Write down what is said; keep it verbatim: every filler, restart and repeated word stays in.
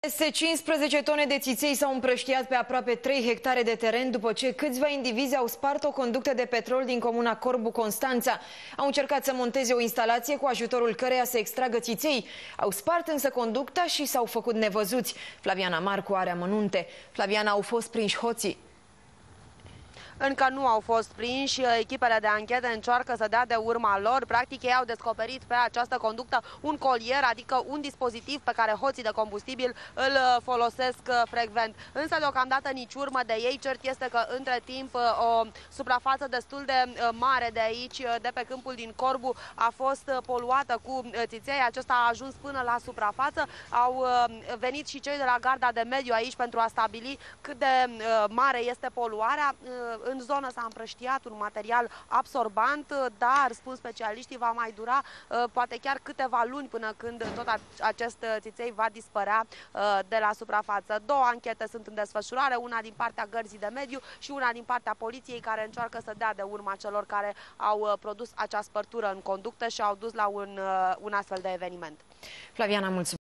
Peste cincisprezece tone de țiței s-au împrăștiat pe aproape trei hectare de teren după ce câțiva indivizi au spart o conductă de petrol din comuna Corbu Constanța. Au încercat să monteze o instalație cu ajutorul căreia să extragă țiței. Au spart însă conducta și s-au făcut nevăzuți. Flaviana Marcu are amănunte. Flaviana, au fost prinși hoții? Încă nu au fost prinși, echipele de anchetă încearcă să dea de urma lor. Practic, ei au descoperit pe această conductă un colier, adică un dispozitiv pe care hoții de combustibil îl folosesc frecvent. Însă, deocamdată, nici urmă de ei. Cert este că, între timp, o suprafață destul de mare de aici, de pe câmpul din Corbu, a fost poluată cu țiței. Acesta a ajuns până la suprafață. Au venit și cei de la Garda de Mediu aici pentru a stabili cât de mare este poluarea. În zonă s-a împrăștiat un material absorbant, dar, spun specialiștii, va mai dura poate chiar câteva luni până când tot acest țiței va dispărea de la suprafață. Două anchete sunt în desfășurare, una din partea Gărzii de Mediu și una din partea poliției, care încearcă să dea de urma celor care au produs acea spărtură în conductă și au dus la un, un astfel de eveniment. Flaviana, mulțumesc!